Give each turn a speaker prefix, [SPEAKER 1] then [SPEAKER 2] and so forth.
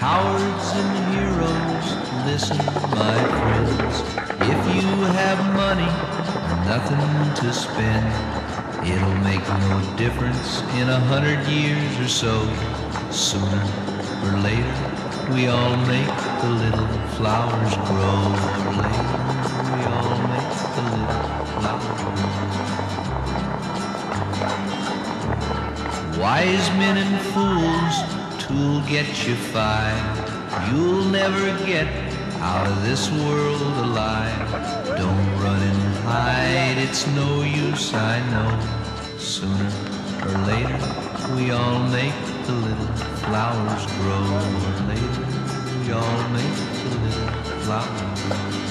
[SPEAKER 1] Cowards and heroes, listen, my friends. If you have money and nothing to spend, it'll make no difference in 100 years or so. Sooner or later, we all make the little flowers grow. Or later, we all make the little flowers grow. Wise men and fools, two'll get you five. You'll never get out of this world alive. Don't run and hide, it's no use, I know. Sooner or later, we all make the little flowers grow. Or later, we all make the little flowers grow.